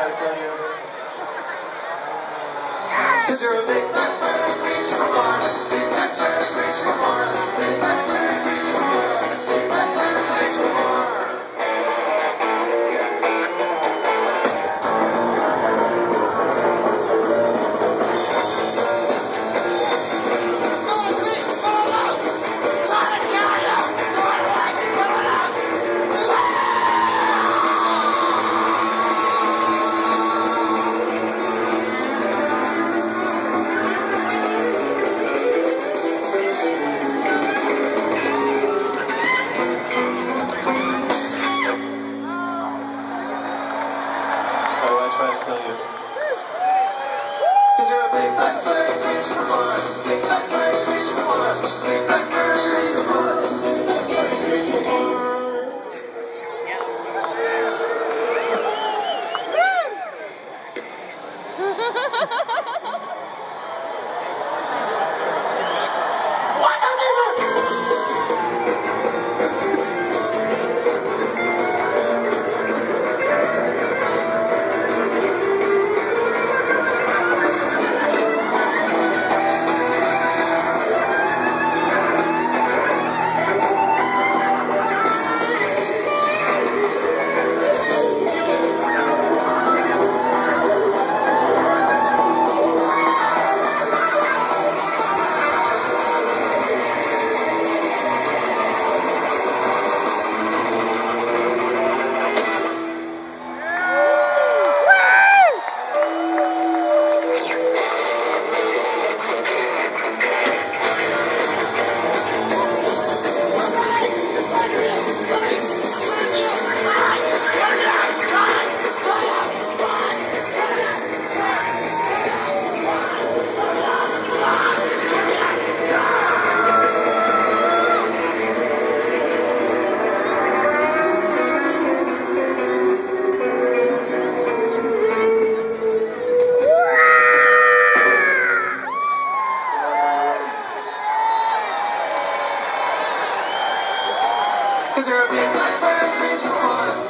try to kill you? Cause you're a big black furry creature from Mars. Big black furry creature from Mars. Big black furry creature from Mars. Big black furry creature from Mars. Try to kill you. Cause you're a big black furry creature from Mars. Big black furry creature from Mars. Big black furry creature from Mars. Big black furry creature from Mars. Cause you're a big black furry creature from Mars.